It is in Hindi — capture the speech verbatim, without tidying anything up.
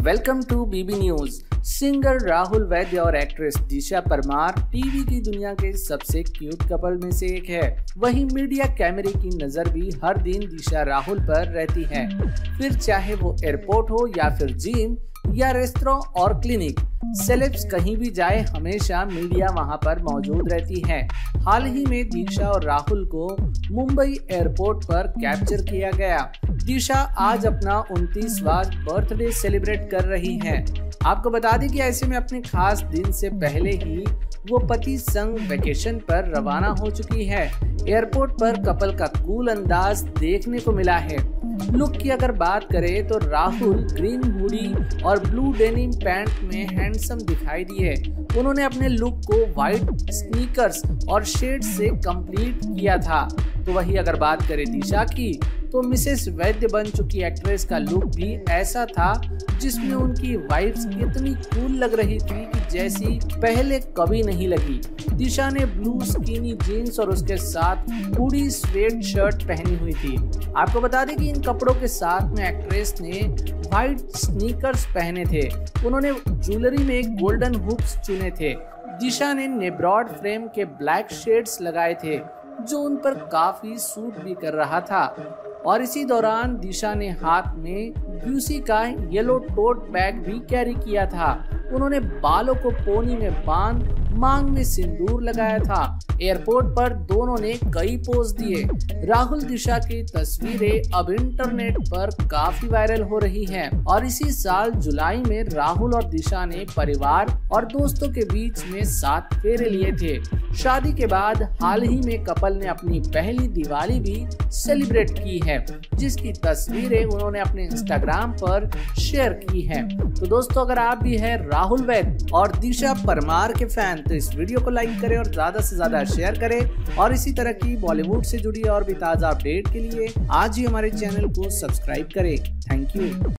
Welcome to BB news. Singer Rahul Vaidya और एक्ट्रेस दिशा परमार टीवी की दुनिया के सबसे क्यूट कपल में से एक है। वहीं मीडिया कैमरे की नजर भी हर दिन दिशा राहुल पर रहती है, फिर चाहे वो एयरपोर्ट हो या फिर जिम या रेस्टोरेंट और क्लिनिक। सेलेब्स कहीं भी जाए हमेशा मीडिया वहां पर मौजूद रहती है। हाल ही में दिशा और राहुल को मुंबई एयरपोर्ट पर कैप्चर किया गया। दिशा आज अपना उनतीसवां बर्थडे सेलिब्रेट कर रही हैं। आपको बता दें कि ऐसे में अपने खास दिन से पहले ही वो पति संग वेकेशन पर रवाना हो चुकी है। एयरपोर्ट पर कपल का कूल अंदाज देखने को मिला है। लुक की अगर बात करें तो राहुल ग्रीन हुडी और ब्लू डेनिम पैंट में हैंडसम दिखाई दिए। उन्होंने अपने लुक को व्हाइट स्नीकर्स और शेड से कंप्लीट किया था। तो वही अगर बात करें दिशा की तो मिसेस वैद्य बन चुकी एक्ट्रेस का लुक भी ऐसा था जिसमें उनकी वाइब्स इतनी कूल लग रही थी कि जैसी पहले कभी नहीं लगी। दिशा ने ब्लू स्किनी जीन्स और उसके साथ हुडी स्वेट शर्ट पहनी हुई थी। आपको बता दें कि इन कपड़ों के साथ में एक्ट्रेस ने व्हाइट स्नीकर्स पहने थे। उन्होंने ज्वेलरी में एक गोल्डन हुक्स चुने थे। दिशा ने नेब्रॉड फ्रेम के ब्लैक शेड्स लगाए थे जो उन पर काफी सूट भी कर रहा था। और इसी दौरान दिशा ने हाथ में ब्यूसी का येलो टोट बैग भी कैरी किया था। उन्होंने बालों को पोनी में बांध मांग में सिंदूर लगाया था। एयरपोर्ट पर दोनों ने कई पोज दिए। राहुल दिशा की तस्वीरें अब इंटरनेट पर काफी वायरल हो रही हैं और इसी साल जुलाई में राहुल और दिशा ने परिवार और दोस्तों के बीच में सात फेरे लिए थे। शादी के बाद हाल ही में कपल ने अपनी पहली दिवाली भी सेलिब्रेट की है, जिसकी तस्वीरें उन्होंने अपने इंस्टाग्राम पर शेयर की हैं। तो दोस्तों, अगर आप भी हैं राहुल वैद्य और दिशा परमार के फैन तो इस वीडियो को लाइक करें और ज्यादा से ज्यादा शेयर करें और इसी तरह की बॉलीवुड से जुड़ी और भी ताजा अपडेट के लिए आज ही हमारे चैनल को सब्सक्राइब करें। Thank you.